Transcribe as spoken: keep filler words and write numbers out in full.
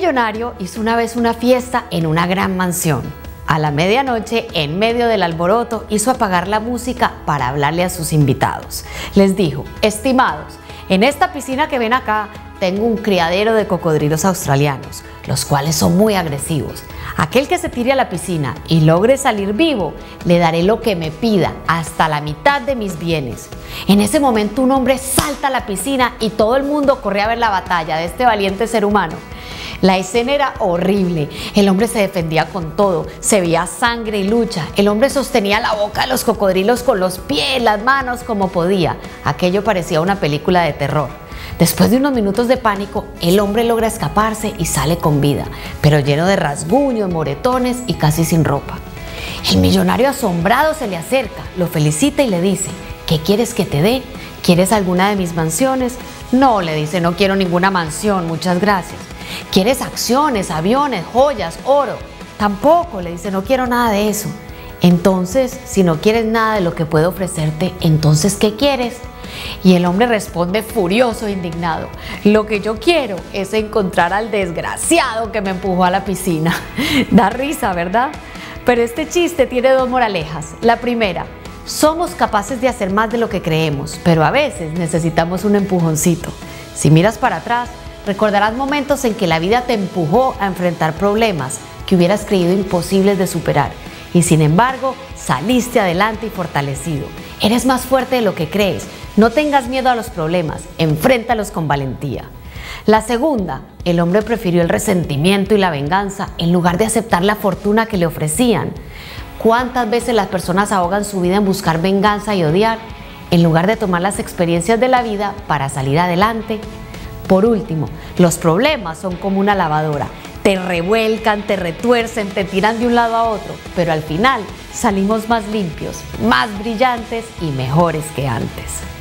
millonario hizo una vez una fiesta en una gran mansión. A la medianoche, en medio del alboroto, hizo apagar la música para hablarle a sus invitados. Les dijo: estimados, en esta piscina que ven acá, tengo un criadero de cocodrilos australianos, los cuales son muy agresivos. Aquel que se tire a la piscina y logre salir vivo, le daré lo que me pida, hasta la mitad de mis bienes. En ese momento un hombre salta a la piscina y todo el mundo corre a ver la batalla de este valiente ser humano. La escena era horrible, el hombre se defendía con todo, se veía sangre y lucha, el hombre sostenía la boca de los cocodrilos con los pies, las manos como podía. Aquello parecía una película de terror. Después de unos minutos de pánico, el hombre logra escaparse y sale con vida, pero lleno de rasguños, moretones y casi sin ropa. El millonario asombrado se le acerca, lo felicita y le dice: ¿qué quieres que te dé? ¿Quieres alguna de mis mansiones? No, le dice, no quiero ninguna mansión, muchas gracias. ¿Quieres acciones, aviones, joyas, oro? Tampoco, le dice, no quiero nada de eso. Entonces, si no quieres nada de lo que puedo ofrecerte, ¿entonces qué quieres? Y el hombre responde furioso e indignado: lo que yo quiero es encontrar al desgraciado que me empujó a la piscina. Da risa, ¿verdad? Pero este chiste tiene dos moralejas. La primera: somos capaces de hacer más de lo que creemos, pero a veces necesitamos un empujoncito. Si miras para atrás, recordarás momentos en que la vida te empujó a enfrentar problemas que hubieras creído imposibles de superar, y sin embargo saliste adelante y fortalecido. Eres más fuerte de lo que crees. No tengas miedo a los problemas, enfréntalos con valentía. La segunda: el hombre prefirió el resentimiento y la venganza en lugar de aceptar la fortuna que le ofrecían. ¿Cuántas veces las personas ahogan su vida en buscar venganza y odiar, en lugar de tomar las experiencias de la vida para salir adelante? Por último, los problemas son como una lavadora. Te revuelcan, te retuercen, te tiran de un lado a otro, pero al final salimos más limpios, más brillantes y mejores que antes.